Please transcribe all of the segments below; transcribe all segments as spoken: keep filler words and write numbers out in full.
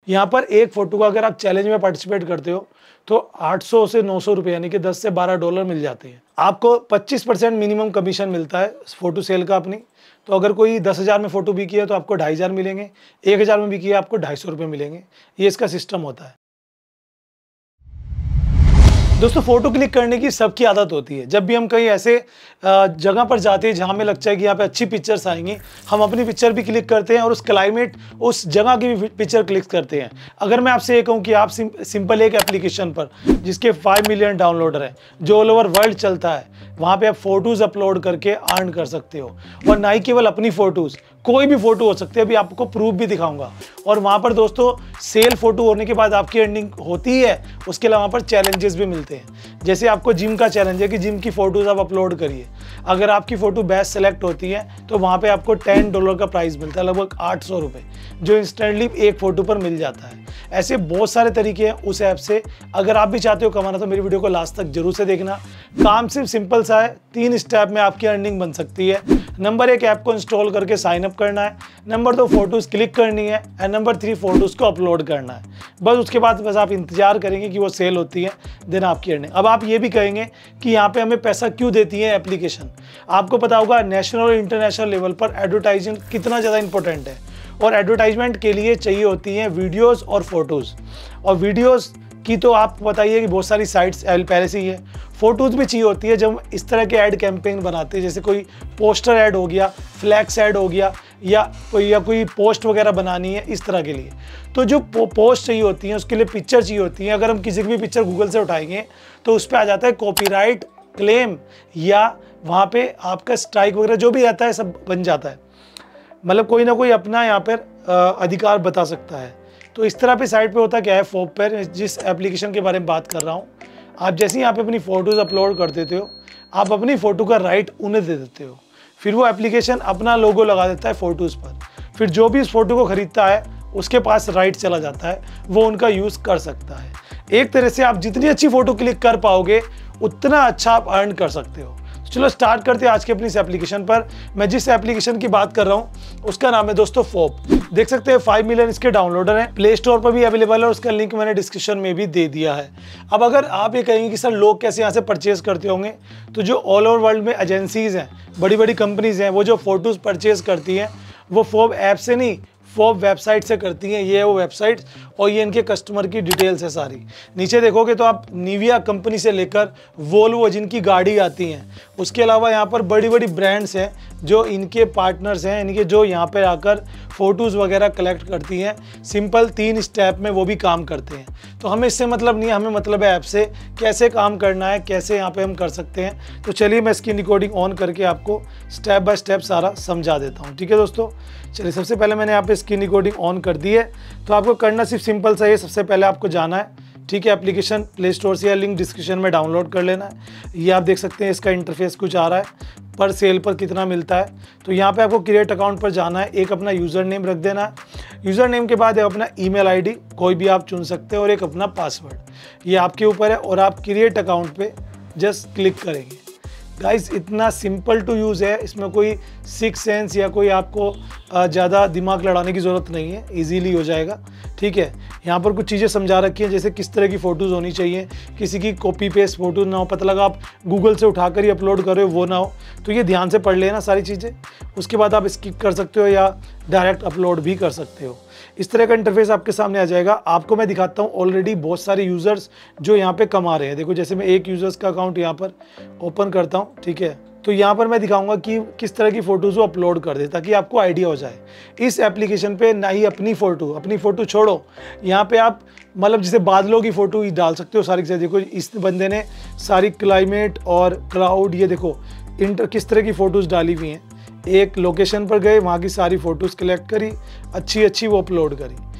यहाँ पर एक फोटो का अगर आप चैलेंज में पार्टिसिपेट करते हो तो आठ सौ से नौ सौ रुपये यानी कि दस से बारह डॉलर मिल जाते हैं। आपको पच्चीस परसेंट मिनिमम कमीशन मिलता है फोटो सेल का अपनी। तो अगर कोई दस हज़ार में फोटो बिकी है तो आपको ढाई हज़ार मिलेंगे, एक हज़ार में बिकी है आपको ढाई सौ रुपये मिलेंगे। ये इसका सिस्टम होता है। दोस्तों फोटो क्लिक करने की सबकी आदत होती है। जब भी हम कहीं ऐसे जगह पर जाते हैं जहाँ हमें लगता है कि यहाँ पे अच्छी पिक्चर्स आएंगी, हम अपनी पिक्चर भी क्लिक करते हैं और उस क्लाइमेट, उस जगह की भी पिक्चर क्लिक करते हैं। अगर मैं आपसे ये कहूँ कि आप सिं, सिंपल एक एप्लीकेशन पर जिसके फाइव मिलियन डाउनलोडर हैं, जो ऑल ओवर वर्ल्ड चलता है, वहाँ पे आप फोटोज़ अपलोड करके अर्न कर सकते हो। और ना ही केवल अपनी फ़ोटोज़, कोई भी फ़ोटो हो सकती है, अभी आपको प्रूफ भी दिखाऊंगा। और वहाँ पर दोस्तों सेल फ़ोटो होने के बाद आपकी अर्निंग होती है। उसके अलावा वहाँ पर चैलेंजेस भी मिलते हैं। जैसे आपको जिम का चैलेंज है कि जिम की फ़ोटोज़ आप अपलोड करिए। अगर आपकी फ़ोटो बेस्ट सेलेक्ट होती है तो वहाँ पे आपको टेन डॉलर का प्राइस मिलता है, लगभग आठ सौ रुपये, जो इंस्टेंटली एक फ़ोटो पर मिल जाता है। ऐसे बहुत सारे तरीके हैं उस ऐप से। अगर आप भी चाहते हो कमाना तो मेरी वीडियो को लास्ट तक जरूर से देखना। काम सिर्फ सिंपल सा है, तीन स्टेप में आपकी अर्निंग बन सकती है। नंबर एक, ऐप को इंस्टॉल करके साइन अप करना है। नंबर दो, फोटोज़ क्लिक करनी है। एंड नंबर थ्री, फोटोज़ को अपलोड करना है। बस उसके बाद बस आप इंतजार करेंगे कि वो सेल होती है, देन आपकी अर्निंग। अब आप ये भी कहेंगे कि यहाँ पे हमें पैसा क्यों देती है एप्लीकेशन। आपको पता होगा नेशनल और इंटरनेशनल लेवल पर एडवर्टाइजिंग कितना ज़्यादा इंपॉर्टेंट है। और एडवर्टाइजमेंट के लिए चाहिए होती हैं वीडियोज़ और फोटोज़। और वीडियोज़ की तो आपको बताइए कि बहुत सारी साइट्स पहले से ही है। फोटोज़ भी चाहिए होती है जब इस तरह के ऐड कैंपेन बनाते हैं, जैसे कोई पोस्टर ऐड हो गया, फ्लैक्स ऐड हो गया, या कोई या कोई पोस्ट वगैरह बनानी है इस तरह के लिए। तो जो पो, पोस्ट चाहिए होती हैं उसके लिए पिक्चर चाहिए होती है। अगर हम किसी की भी पिक्चर गूगल से उठाएंगे तो उस पर आ जाता है कॉपीराइट क्लेम, या वहाँ पे आपका स्ट्राइक वगैरह जो भी आता है सब बन जाता है। मतलब कोई ना कोई अपना यहाँ पर अधिकार बता सकता है। तो इस तरह पे साइट पे होता क्या है, फोप पर, जिस एप्लीकेशन के बारे में बात कर रहा हूँ, आप जैसे ही यहाँ पे अपनी फ़ोटोज़ अपलोड कर देते हो, आप अपनी फ़ोटो का राइट उन्हें दे देते हो। फिर वो एप्लीकेशन अपना लोगो लगा देता है फ़ोटोज़ पर। फिर जो भी इस फ़ोटो को ख़रीदता है उसके पास राइट चला जाता है, वो उनका यूज़ कर सकता है। एक तरह से आप जितनी अच्छी फ़ोटो क्लिक कर पाओगे उतना अच्छा आप अर्न कर सकते हो। चलो स्टार्ट करते हैं आज के अपनी इस एप्लीकेशन पर। मैं जिस एप्लीकेशन की बात कर रहा हूँ उसका नाम है दोस्तों फोप। देख सकते हैं फाइव मिलियन इसके डाउनलोडर हैं, प्ले स्टोर पर भी अवेलेबल है और उसका लिंक मैंने डिस्क्रिप्शन में भी दे दिया है। अब अगर आप ये कहेंगे कि सर लोग कैसे यहाँ से परचेज करते होंगे, तो जो ऑल ओवर वर्ल्ड में एजेंसीज हैं, बड़ी बड़ी कंपनीज हैं, वो जो फोटोज़ परचेज करती हैं वो फोप ऐप से नहीं, फोप वेबसाइट से करती हैं। ये है वो वेबसाइट और ये इनके कस्टमर की डिटेल्स है सारी। नीचे देखोगे तो आप निविया कंपनी से लेकर वोल्वो जिनकी गाड़ी आती हैं, उसके अलावा यहाँ पर बड़ी बड़ी ब्रांड्स हैं जो इनके पार्टनर्स हैं, इनके जो यहाँ पर आकर फ़ोटोज़ वगैरह कलेक्ट करती हैं। सिंपल तीन स्टेप में वो भी काम करते हैं। तो हमें इससे मतलब नहीं है, हमें मतलब है ऐप से कैसे काम करना है, कैसे यहाँ पे हम कर सकते हैं। तो चलिए मैं स्क्रीन रिकॉर्डिंग ऑन करके आपको स्टेप बाय स्टेप सारा समझा देता हूँ। ठीक है दोस्तों, चलिए सबसे पहले मैंने यहाँ पे स्क्रीन रिकॉर्डिंग ऑन कर दी है। तो आपको करना सिर्फ सिंपल सा है, सबसे पहले आपको जाना है, ठीक है, एप्लीकेशन प्ले स्टोर से, या लिंक डिस्क्रिप्शन में डाउनलोड कर लेना है। ये आप देख सकते हैं इसका इंटरफेस कुछ आ रहा है, पर सेल पर कितना मिलता है। तो यहाँ पे आपको क्रिएट अकाउंट पर जाना है, एक अपना यूज़र नेम रख देना है। यूज़र नेम के बाद अपना ईमेल आईडी कोई भी आप चुन सकते हैं और एक अपना पासवर्ड, ये आपके ऊपर है। और आप क्रिएट अकाउंट पे जस्ट क्लिक करेंगे। गाइस इतना सिंपल टू यूज़ है, इसमें कोई सिक्स सेंस या कोई आपको ज़्यादा दिमाग लड़ाने की ज़रूरत नहीं है, इजीली हो जाएगा। ठीक है, यहाँ पर कुछ चीज़ें समझा रखी हैं, जैसे किस तरह की फ़ोटोज़ होनी चाहिए, किसी की कॉपी पेस्ट फ़ोटो ना हो, पता लगा आप गूगल से उठाकर ही अपलोड कर रहे हो वो ना हो। तो ये ध्यान से पढ़ लेना सारी चीज़ें। उसके बाद आप स्किप कर सकते हो या डायरेक्ट अपलोड भी कर सकते हो। इस तरह का इंटरफेस आपके सामने आ जाएगा। आपको मैं दिखाता हूँ ऑलरेडी बहुत सारे यूज़र्स जो यहाँ पे कमा रहे हैं। देखो जैसे मैं एक यूज़र्स का अकाउंट यहाँ पर ओपन करता हूँ, ठीक है, तो यहाँ पर मैं दिखाऊंगा कि किस तरह की फ़ोटोज़ वो अपलोड कर दे, ताकि आपको आइडिया हो जाए। इस एप्लीकेशन पे ना ही अपनी फ़ोटो, अपनी फ़ोटो छोड़ो, यहाँ पे आप मतलब जैसे बादलों की फ़ोटो ही डाल सकते हो सारी चीज़ें। देखो इस बंदे ने सारी क्लाइमेट और क्लाउड, ये देखो इंटर किस तरह की फ़ोटोज़ डाली हुई हैं। एक लोकेशन पर गए, वहाँ की सारी फ़ोटोज़ कलेक्ट करी, अच्छी अच्छी वो अपलोड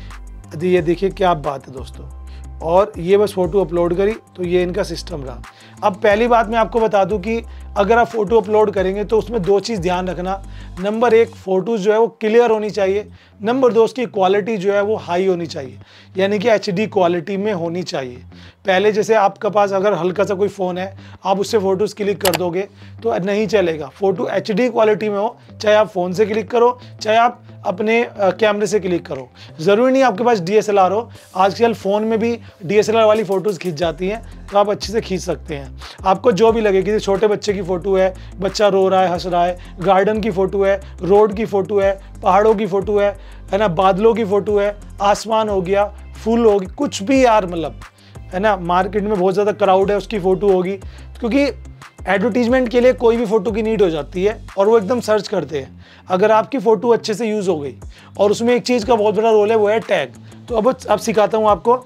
करी। ये देखिए क्या बात है दोस्तों, और ये बस फ़ोटो अपलोड करी। तो ये इनका सिस्टम रहा। अब पहली बात मैं आपको बता दूं कि अगर आप फ़ोटो अपलोड करेंगे तो उसमें दो चीज़ ध्यान रखना। नंबर एक, फोटोज़ जो है वो क्लियर होनी चाहिए। नंबर दो, उसकी क्वालिटी जो है वो हाई होनी चाहिए, यानी कि एच डी क्वालिटी में होनी चाहिए। पहले जैसे आपके पास अगर हल्का सा कोई फ़ोन है, आप उससे फ़ोटोज़ क्लिक कर दोगे तो नहीं चलेगा। फ़ोटो एच डी क्वालिटी में हो, चाहे आप फ़ोन से क्लिक करो, चाहे आप अपने कैमरे से क्लिक करो। ज़रूरी नहीं आपके पास डी एस एल आर हो, आजकल फ़ोन में भी डी एस एल आर वाली फ़ोटोज़ खींच जाती हैं, तो आप अच्छे से खींच सकते हैं। आपको जो भी लगे, किसी छोटे बच्चे की फ़ोटो है, बच्चा रो रहा है, हंस रहा है, गार्डन की फ़ोटो है, रोड की फ़ोटो है, पहाड़ों की फ़ोटो है है ना, बादलों की फ़ोटो है, आसमान हो गया, फूल होगी, कुछ भी यार, मतलब है ना, मार्केट में बहुत ज़्यादा क्राउड है, उसकी फ़ोटो होगी, क्योंकि एडवर्टीजमेंट के लिए कोई भी फ़ोटो की नीड हो जाती है और वो एकदम सर्च करते हैं। अगर आपकी फ़ोटो अच्छे से यूज़ हो गई, और उसमें एक चीज़ का बहुत बड़ा रोल है, वो है टैग। तो अब अब सिखाता हूँ आपको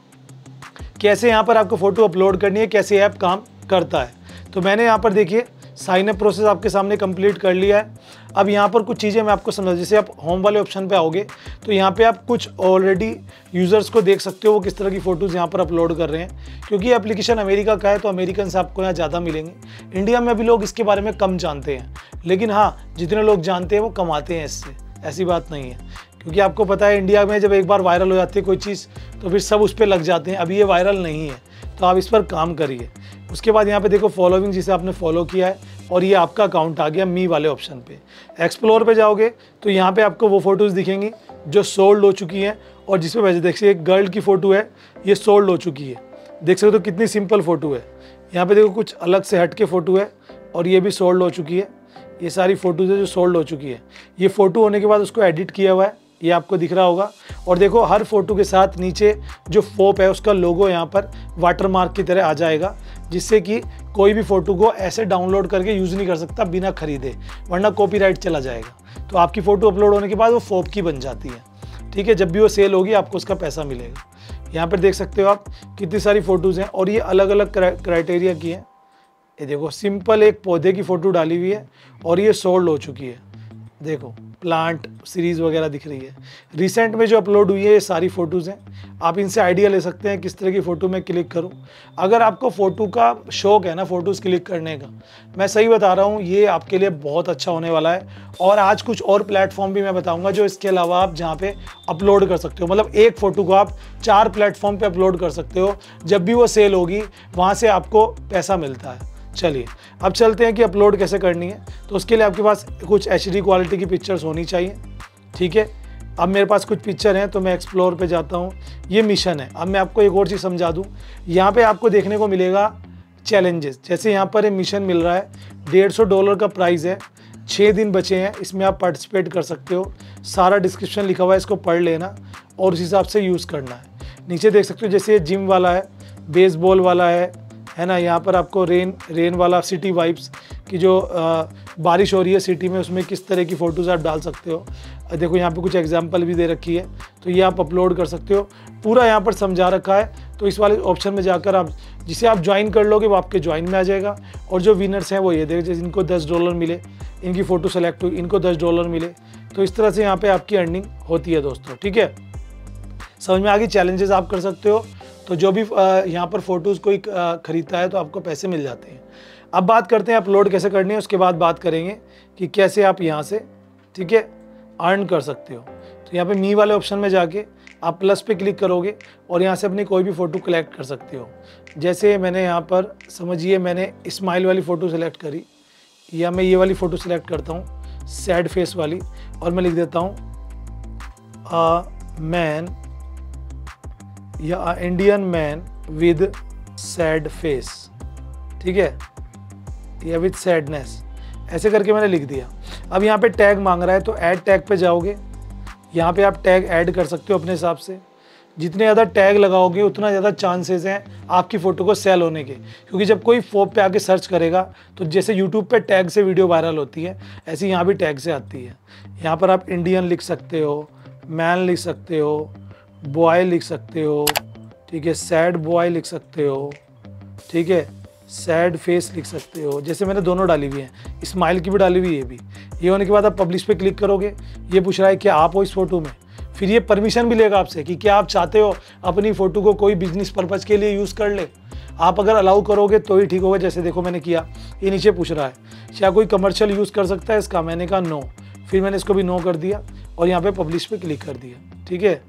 कैसे यहाँ पर आपको फ़ोटो अपलोड करनी है, कैसे ऐप काम करता है। तो मैंने यहाँ पर देखिए साइन अप प्रोसेस आपके सामने कंप्लीट कर लिया है। अब यहाँ पर कुछ चीज़ें मैं आपको समझा, जैसे आप होम वाले ऑप्शन पे आओगे तो यहाँ पे आप कुछ ऑलरेडी यूज़र्स को देख सकते हो, वो किस तरह की फ़ोटोज़ यहाँ पर अपलोड कर रहे हैं। क्योंकि ये एप्लीकेशन अमेरिका का है तो अमेरिकन से आपको यहाँ ज़्यादा मिलेंगे। इंडिया में अभी लोग इसके बारे में कम जानते हैं, लेकिन हाँ, जितने लोग जानते हैं वो कमाते हैं इससे, ऐसी बात नहीं है। क्योंकि आपको पता है इंडिया में जब एक बार वायरल हो जाती है कोई चीज़ तो फिर सब उस पर लग जाते हैं। अभी ये वायरल नहीं है, तो आप इस पर काम करिए। उसके बाद यहाँ पे देखो फॉलोइंग, जिसे आपने फॉलो किया है, और ये आपका अकाउंट आ गया मी वाले ऑप्शन पे। एक्सप्लोर पे जाओगे तो यहाँ पे आपको वो फोटोज़ दिखेंगी जो सोल्ड हो चुकी हैं, और जिसमें वैसे देखिए एक गर्ल की फ़ोटो है, ये सोल्ड हो चुकी है। देख सकते हो तो कितनी सिंपल फ़ोटो है। यहाँ पे देखो कुछ अलग से हट के फ़ोटो है, और ये भी सोल्ड हो चुकी है। ये सारी फ़ोटोज़ है जो सोल्ड हो चुकी है। ये फ़ोटो होने के बाद उसको एडिट किया हुआ है, ये आपको दिख रहा होगा। और देखो हर फोटो के साथ नीचे जो फोप है उसका लोगो यहाँ पर वाटरमार्क की तरह आ जाएगा, जिससे कि कोई भी फ़ोटो को ऐसे डाउनलोड करके यूज़ नहीं कर सकता बिना खरीदे, वरना कॉपीराइट चला जाएगा। तो आपकी फ़ोटो अपलोड होने के बाद वो फोप की बन जाती है, ठीक है। जब भी वो सेल होगी आपको उसका पैसा मिलेगा। यहाँ पर देख सकते हो आप कितनी सारी फ़ोटोज़ हैं, और ये अलग अलग क्राइटेरिया की हैं। ये देखो सिंपल एक पौधे की फ़ोटो डाली हुई है, और ये सोल्ड हो चुकी है। देखो प्लांट सीरीज़ वगैरह दिख रही है। रिसेंट में जो अपलोड हुई है ये सारी फ़ोटोज़ हैं। आप इनसे आइडिया ले सकते हैं किस तरह की फ़ोटो मैं क्लिक करूं। अगर आपको फ़ोटो का शौक़ है ना, फ़ोटोज़ क्लिक करने का, मैं सही बता रहा हूं, ये आपके लिए बहुत अच्छा होने वाला है। और आज कुछ और प्लेटफॉर्म भी मैं बताऊँगा जो इसके अलावा आप जहाँ पर अपलोड कर सकते हो। मतलब एक फ़ोटो को आप चार प्लेटफॉर्म पर अपलोड कर सकते हो। जब भी वो सेल होगी वहाँ से आपको पैसा मिलता है। चलिए अब चलते हैं कि अपलोड कैसे करनी है। तो उसके लिए आपके पास कुछ एच डी क्वालिटी की पिक्चर्स होनी चाहिए, ठीक है। अब मेरे पास कुछ पिक्चर हैं तो मैं एक्सप्लोर पे जाता हूँ। ये मिशन है। अब मैं आपको एक और चीज़ समझा दूँ। यहाँ पे आपको देखने को मिलेगा चैलेंजेस। जैसे यहाँ पर एक मिशन मिल रहा है, डेढ़ सौ डॉलर का प्राइस है, छः दिन बचे हैं, इसमें आप पार्टिसिपेट कर सकते हो। सारा डिस्क्रिप्शन लिखा हुआ है, इसको पढ़ लेना और उस हिसाब से यूज़ करना है। नीचे देख सकते हो जैसे जिम वाला है, बेसबॉल वाला है है ना। यहाँ पर आपको रेन रेन वाला, सिटी वाइब्स की जो आ, बारिश हो रही है सिटी में, उसमें किस तरह की फ़ोटोज़ आप डाल सकते हो। देखो यहाँ पे कुछ एग्जांपल भी दे रखी है, तो ये आप अपलोड कर सकते हो। पूरा यहाँ पर समझा रखा है। तो इस वाले ऑप्शन में जाकर आप जिसे आप ज्वाइन कर लोगे वो आपके ज्वाइन में आ जाएगा। और जो विनर्स हैं वो ये देखो, जैसे इनको दस डॉलर मिले, इनकी फ़ोटो सेलेक्ट हुई, इनको दस डॉलर मिले। तो इस तरह से यहाँ पर आपकी अर्निंग होती है दोस्तों, ठीक है। समझ में आ गई। चैलेंजेस आप कर सकते हो, तो जो भी यहाँ पर फ़ोटोज़ कोई ख़रीदता है तो आपको पैसे मिल जाते हैं। अब बात करते हैं अपलोड कैसे करनी है, उसके बाद बात करेंगे कि कैसे आप यहाँ से, ठीक है, अर्न कर सकते हो। तो यहाँ पे मी वाले ऑप्शन में जाके आप प्लस पे क्लिक करोगे और यहाँ से अपनी कोई भी फ़ोटो कलेक्ट कर सकते हो। जैसे मैंने यहाँ पर समझिए मैंने स्माइल वाली फ़ोटो सेलेक्ट करी, या मैं ये वाली फ़ोटो सेलेक्ट करता हूँ सैड फेस वाली, और मैं लिख देता हूँ अ मैन या Indian man with sad face, ठीक है, या विद सैडनेस, ऐसे करके मैंने लिख दिया। अब यहाँ पे टैग मांग रहा है तो ऐड टैग पे जाओगे। यहाँ पे आप टैग ऐड कर सकते हो अपने हिसाब से। जितने ज़्यादा टैग लगाओगे उतना ज़्यादा चांसेस हैं आपकी फ़ोटो को सेल होने के, क्योंकि जब कोई फोप पे आके सर्च करेगा तो जैसे यूट्यूब पे टैग से वीडियो वायरल होती है, ऐसे यहाँ भी टैग से आती है। यहाँ पर आप इंडियन लिख सकते हो, मैन लिख सकते हो, बॉय लिख सकते हो, ठीक है, सैड बॉय लिख सकते हो, ठीक है, सैड फेस लिख सकते हो। जैसे मैंने दोनों डाली हुई हैं, स्माइल की भी डाली हुई है ये भी। ये होने के बाद आप पब्लिश पे क्लिक करोगे। ये पूछ रहा है कि आप हो इस फोटो में, फिर ये परमिशन भी लेगा आपसे कि क्या आप चाहते हो अपनी फ़ोटो को कोई बिजनेस पर्पज़ के लिए यूज़ कर ले। आप अगर अलाउ करोगे तो ही ठीक होगा। जैसे देखो मैंने किया, ये नीचे पूछ रहा है क्या कोई कमर्शियल यूज़ कर सकता है इसका, मैंने कहा नो। फिर मैंने इसको भी नो कर दिया और यहाँ पे पब्लिश पे क्लिक कर दिया। ठीक है,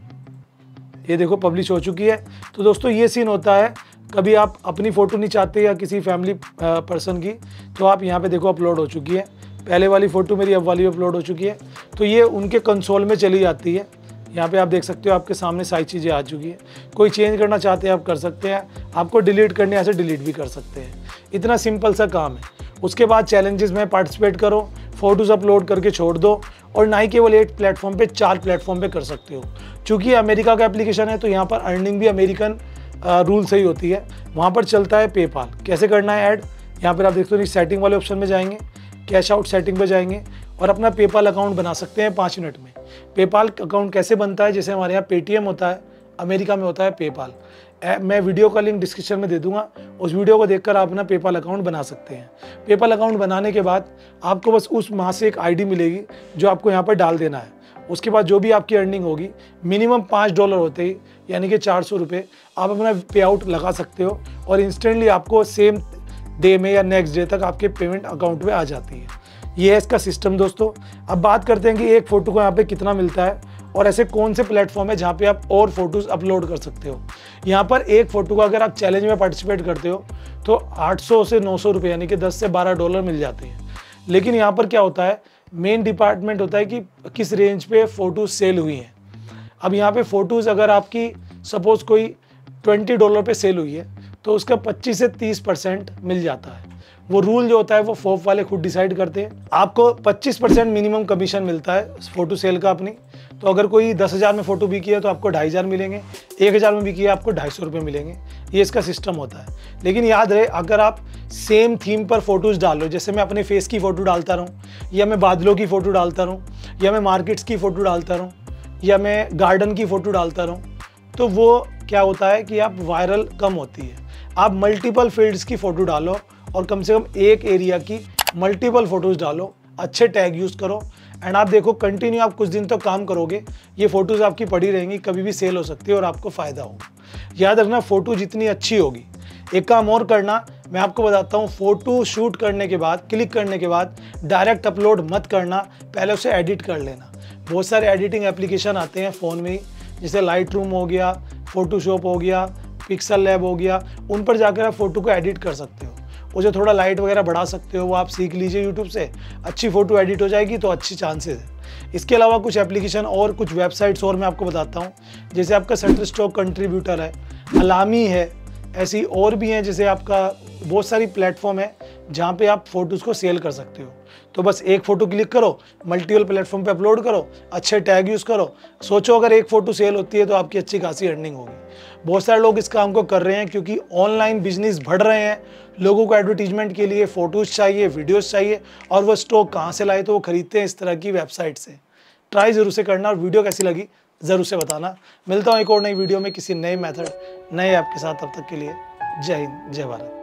ये देखो पब्लिश हो चुकी है। तो दोस्तों ये सीन होता है, कभी आप अपनी फ़ोटो नहीं चाहते या किसी फैमिली पर्सन की, तो आप यहाँ पे देखो अपलोड हो चुकी है। पहले वाली फ़ोटो मेरी अब वाली अपलोड हो चुकी है, तो ये उनके कंसोल में चली जाती है। यहाँ पे आप देख सकते हो आपके सामने सारी चीज़ें आ चुकी है। कोई चेंज करना चाहते हैं आप कर सकते हैं, आपको डिलीट करने ऐसे डिलीट भी कर सकते हैं। इतना सिंपल सा काम है। उसके बाद चैलेंजेस में पार्टिसिपेट करो, फोटोज़ अपलोड करके छोड़ दो, और ना ही केवल एक प्लेटफॉर्म पे, चार प्लेटफॉर्म पे कर सकते हो। चूँकि अमेरिका का एप्लीकेशन है तो यहाँ पर अर्निंग भी अमेरिकन रूल से ही होती है। वहाँ पर चलता है पेपाल। कैसे करना है ऐड, यहाँ पर आप देखते हो सेटिंग वाले ऑप्शन में जाएंगे, कैश आउट सेटिंग पे जाएंगे और अपना पेपाल अकाउंट बना सकते हैं पाँच मिनट में। पेपाल अकाउंट कैसे बनता है, जैसे हमारे यहाँ पेटीएम होता है, अमेरिका में होता है पेपाल। मैं वीडियो का लिंक डिस्क्रिप्शन में दे दूंगा, उस वीडियो को देखकर आप अपना पेपाल अकाउंट बना सकते हैं। पेपाल अकाउंट बनाने के बाद आपको बस उस माह से एक आईडी मिलेगी जो आपको यहाँ पर डाल देना है। उसके बाद जो भी आपकी अर्निंग होगी, मिनिमम पाँच डॉलर होते ही, यानी कि चार सौ रुपये आप अपना पे आउट लगा सकते हो और इंस्टेंटली आपको सेम डे में या नेक्स्ट डे तक आपके पेमेंट अकाउंट में आ जाती है। ये है इसका सिस्टम दोस्तों। अब बात करते हैं कि एक फ़ोटो को यहाँ पे कितना मिलता है और ऐसे कौन से प्लेटफॉर्म है जहाँ पे आप और फोटोज़ अपलोड कर सकते हो। यहाँ पर एक फ़ोटो का अगर आप चैलेंज में पार्टिसिपेट करते हो तो आठ सौ से नौ सौ रुपये यानी कि दस से बारह डॉलर मिल जाते हैं। लेकिन यहाँ पर क्या होता है, मेन डिपार्टमेंट होता है कि किस रेंज पे फ़ोटोज़ सेल हुई हैं। अब यहाँ पे फ़ोटोज़ अगर आपकी सपोज़ कोई ट्वेंटी डॉलर पे सेल हुई है तो उसका पच्चीस से तीस परसेंट मिल जाता है। वो रूल जो होता है वो फोप वाले खुद डिसाइड करते हैं। आपको पच्चीस परसेंट मिनिमम कमीशन मिलता है फ़ोटो सेल का अपनी। तो अगर कोई दस हज़ार में फ़ोटो बिकी है तो आपको ढाई हज़ार मिलेंगे, एक हज़ार में बिकी है आपको ढाई सौ रुपये मिलेंगे। ये इसका सिस्टम होता है। लेकिन याद रहे, अगर आप सेम थीम पर फोटोज़ डालो, जैसे मैं अपने फेस की फ़ोटो डालता रहूँ, या मैं बादलों की फ़ोटो डालता रहूँ, या मैं मार्केट्स की फ़ोटो डालता रहूँ, या मैं गार्डन की फ़ोटो डालता रहूँ, तो वो क्या होता है कि आप वायरल कम होती है। आप मल्टीपल फील्ड्स की फ़ोटो डालो और कम से कम एक एरिया की मल्टीपल फ़ोटोज़ डालो, अच्छे टैग यूज़ करो, एंड आप देखो कंटिन्यू आप कुछ दिन तक तो काम करोगे, ये फ़ोटोज़ आपकी पड़ी रहेंगी, कभी भी सेल हो सकती है और आपको फ़ायदा होगा। याद रखना, फ़ोटो जितनी अच्छी होगी। एक काम और करना, मैं आपको बताता हूँ, फ़ोटो शूट करने के बाद, क्लिक करने के बाद डायरेक्ट अपलोड मत करना, पहले उसे एडिट कर लेना। बहुत सारे एडिटिंग एप्लीकेशन आते हैं फ़ोन में ही, जैसे लाइट रूम हो गया, फोटोशॉप हो गया, पिक्सल लैब हो गया। उन पर जाकर आप फ़ोटो को एडिट कर सकते हो, उसे थोड़ा लाइट वगैरह बढ़ा सकते हो, वो आप सीख लीजिए यूट्यूब से, अच्छी फ़ोटो एडिट हो जाएगी तो अच्छी चांसेस है। इसके अलावा कुछ एप्लीकेशन और कुछ वेबसाइट्स और मैं आपको बताता हूँ, जैसे आपका शटरस्टॉक कंट्रीब्यूटर है, अलामी है, ऐसी और भी हैं, जैसे आपका बहुत सारी प्लेटफॉर्म है जहाँ पे आप फ़ोटोज़ को सेल कर सकते हो। तो बस एक फ़ोटो क्लिक करो, मल्टीपल प्लेटफॉर्म पे अपलोड करो, अच्छे टैग यूज़ करो। सोचो अगर एक फ़ोटो सेल होती है तो आपकी अच्छी खासी अर्निंग होगी। बहुत सारे लोग इस काम को कर रहे हैं क्योंकि ऑनलाइन बिजनेस बढ़ रहे हैं। लोगों को एडवर्टीजमेंट के लिए फ़ोटोज़ चाहिए, वीडियोज़ चाहिए, और वो स्टॉक कहाँ से लाए, तो वो खरीदते हैं इस तरह की वेबसाइट से। ट्राई ज़रूर से करना और वीडियो कैसी लगी ज़रूर से बताना। मिलता हूँ एक और नई वीडियो में किसी नए मेथड, नए ऐप के साथ। तब तक के लिए जय हिंद, जय भारत।